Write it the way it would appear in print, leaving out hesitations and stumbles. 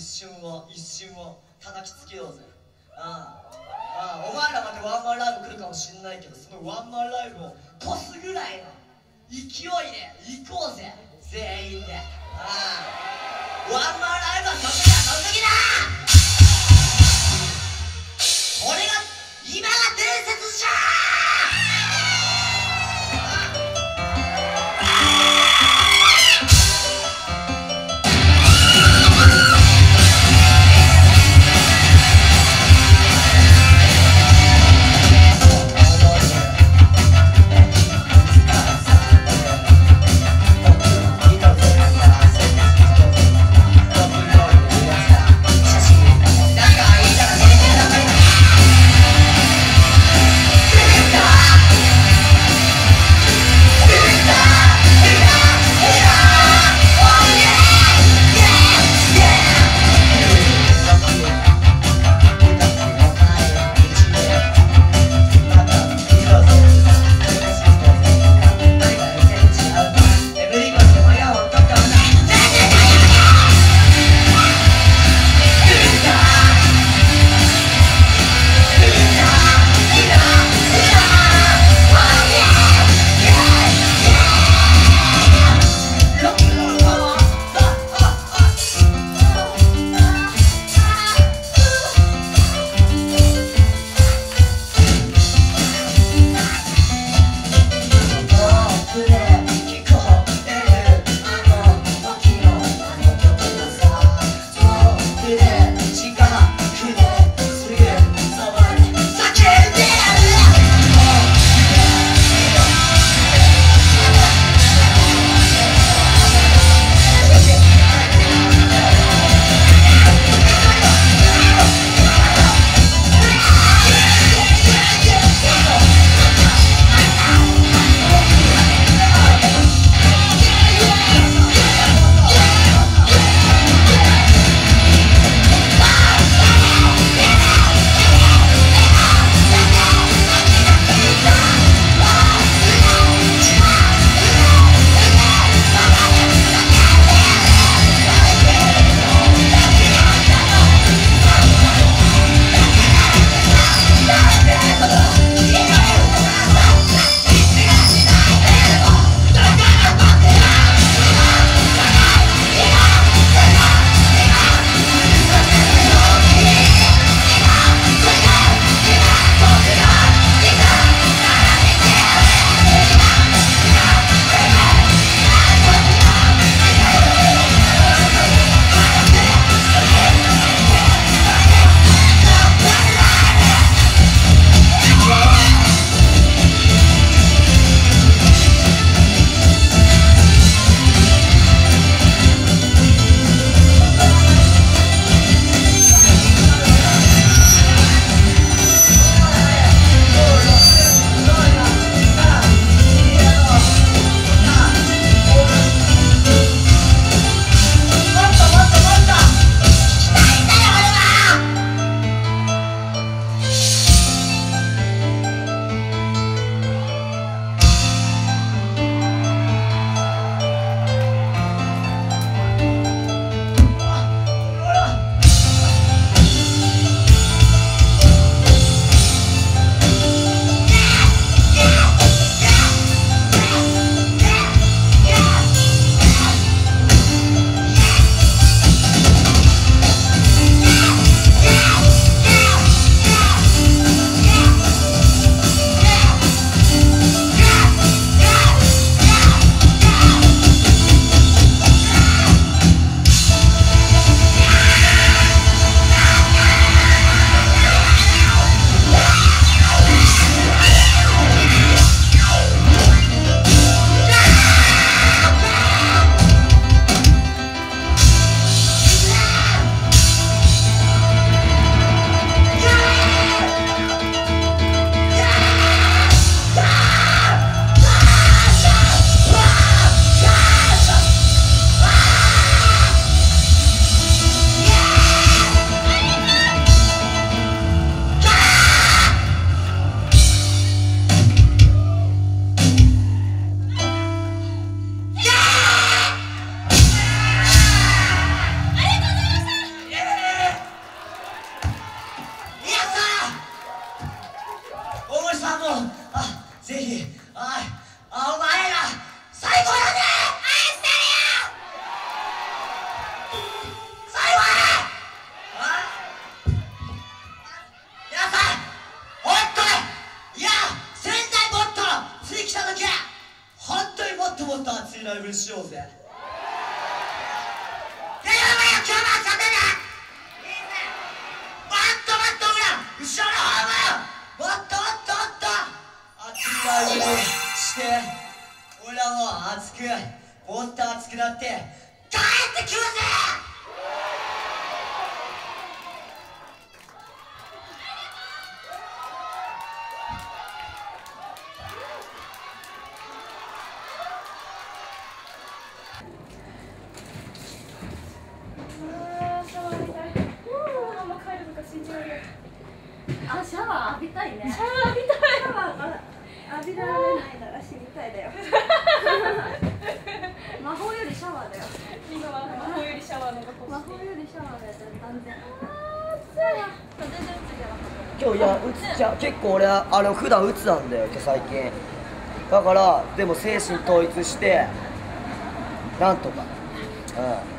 瞬を叩きつけようぜ。お前らまでワンマンライブ来るかもしんないけど、そのワンマンライブを越すぐらいの勢いで行こうぜ、全員で。ワンマンライブはその時だ、その時だ。これが今が伝説じゃいライブにしようぜ。 今日も遊んでね。いいね。もっともっと後ろの方もよ。もっともっともっと熱いライブにして俺らも熱くもっと熱くなって帰ってくるぜ。 あ、シャワー浴びたいね。 シャワー浴びたい。 シャワーが浴びられないなら死にたいだよ。魔法よりシャワーだよ。 今は魔法よりシャワーのが魔欲しい。 法よりシャワーだよ、断然。全然打つじゃなかった。 今日いやうつちゃう結構俺は普段うつなんだよ今日最近だからでも精神統一してなんとか